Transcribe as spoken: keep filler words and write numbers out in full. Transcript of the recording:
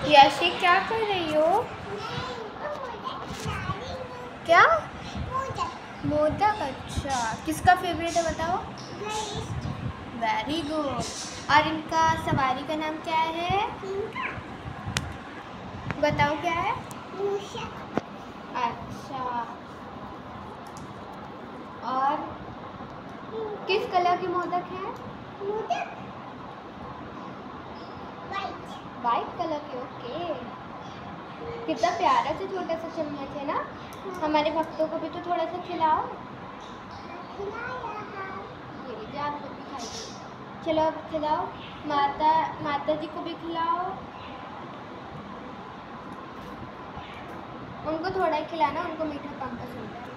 यशी क्या कर रही हो? क्या? मोदक। अच्छा, किसका फेवरेट है बताओ? Very good. और इनका सवारी का नाम क्या है? बताओ क्या है? अच्छा, और किस कलर के मोदक है? वाइट कलर के। ओके, कितना प्यारा सा छोटा सा चम्मच है ना। हमारे भक्तों को भी तो थोड़ा सा खिलाओ। ये लीजिए, आप लोग भी खाइए। चलो अब खिलाओ, माता माता जी को भी खिलाओ। उनको थोड़ा ही खिलाना, उनको मीठा कम पसंद है।